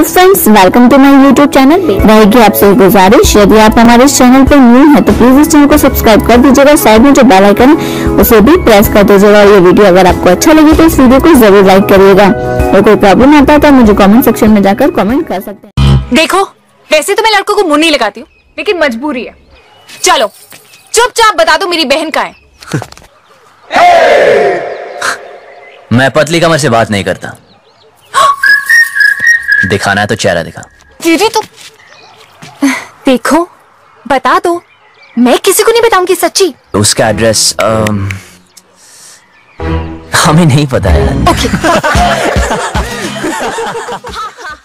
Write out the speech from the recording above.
Friends, welcome to my YouTube channel. रहेगी आपसे गुजारिश, यदि आप हमारे इस चैनल पर न्यू हैं तो प्लीज इस चैनल को सब्सक्राइब कर दीजिएगा। साइड में जो बेल आइकन है उसे भी प्रेस कर दीजिएगा। और ये वीडियो अगर आपको अच्छा लगे तो इस वीडियो को जरूर लाइक करिएगा। और कोई प्रॉब्लम आता है तो मुझे कमेंट सेक्शन में जाकर कमेंट कर सकते हैं। देखो, वैसे तो मैं लड़कों को मुंह नहीं लगाती हूँ, लेकिन मजबूरी है। चलो चुपचाप बता दो मेरी बहन कहाँ है। मैं पतली कमर से बात नहीं करता। दिखाना है तो चेहरा दिखा। दीदी तो देखो, बता दो, मैं किसी को नहीं बताऊंगी सच्ची। उसका एड्रेस हमें नहीं पता है। ओके।